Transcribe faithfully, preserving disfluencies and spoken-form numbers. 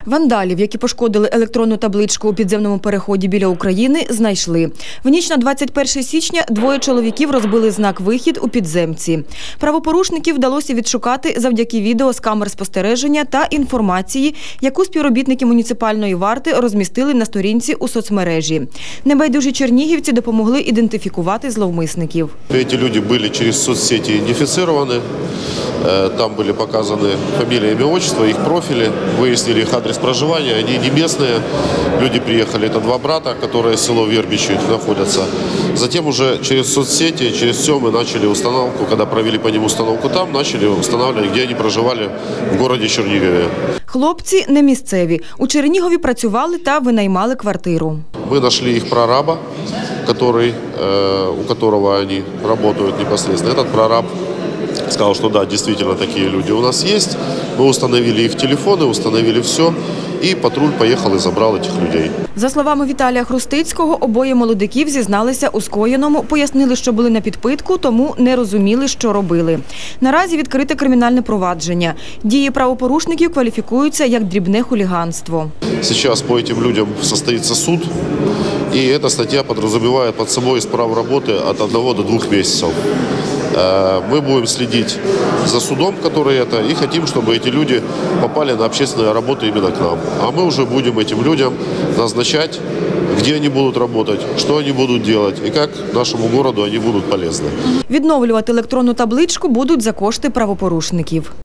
Вандалів, які пошкодили електронну табличку у підземному переході біля України, знайшли. В ніч на двадцять перше січня двоє чоловіків розбили знак «Вихід» у підземці. Правопорушників вдалося відшукати завдяки відео з камер спостереження та інформації, яку співробітники муніципальної варти розмістили на сторінці у соцмережі. Небайдужі чернігівці допомогли ідентифікувати зловмисників. Ці люди були через соцсети ідентифіковані. Там были показаны фамилия, имя, отчество, их профили, выяснили их адрес проживания. Они не местные, люди приехали, это два брата, которые в село Вербичи находятся. Затем уже через соцсети, через все мы начали установку, когда провели по ним установку там, начали устанавливать, где они проживали в городе Чернигове. Хлопці не місцеві. У Чернігові працювали та винаймали квартиру. Мы нашли их прораба, который, у которого они работают непосредственно. Этот прораб сказал, что да, действительно такие люди у нас есть. Мы установили их телефоны, установили все, и патруль поехал и забрал этих людей. За словами Віталія Хрустицького, обоє молодиків зізналися у скоєному, пояснили, що були на підпитку, тому не розуміли, що робили. Наразі відкрите кримінальне провадження. Дії правопорушників кваліфікуються як дрібне хуліганство. Сейчас по этим людям состоится суд, и эта статья подразумевает под собой исправу работы от одного до двух месяцев. Мы будем следить за судом, который это, и хотим, чтобы эти люди попали на общественные работы именно к нам. А мы уже будем этим людям назначать, где они будут работать, что они будут делать и как нашему городу они будут полезны. Відновлювати електронну табличку будуть за кошти правопорушників.